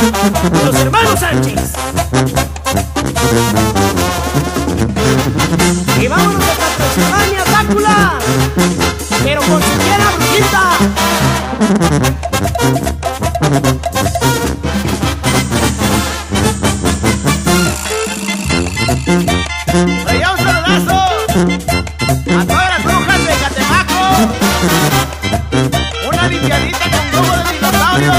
Los hermanos Sánchez. Y vámonos a Transilvania, Drácula, pero con su fiera brujita. ¡Allá un saludazo a todas las brujas de Catemaco! ¡Una limpiadita con globo de dinosaurio!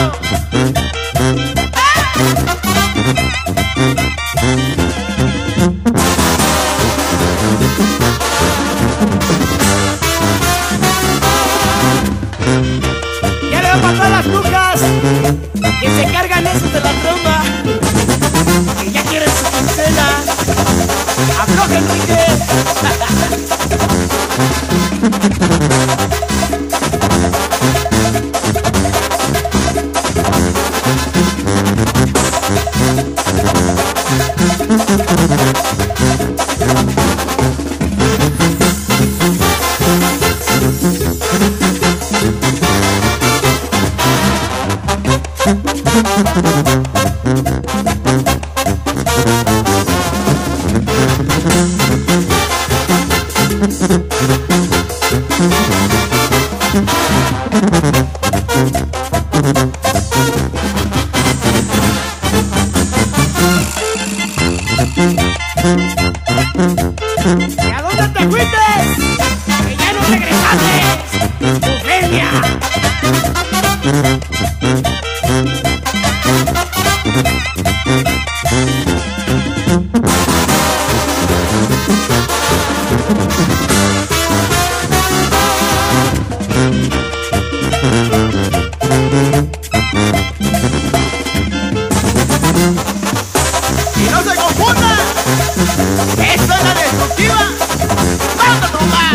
Ya le va a pasar a las brujas que se cargan esos de la tromba, que ya quieren su quincena. ¡Afloja, Enrique! ¿Y a dónde te fuiste? ¡Que ya no regresaste! ¡Eugenia! ¡Y no se confundan! ¡Esta es la destructiva! ¡Vamos a tomar!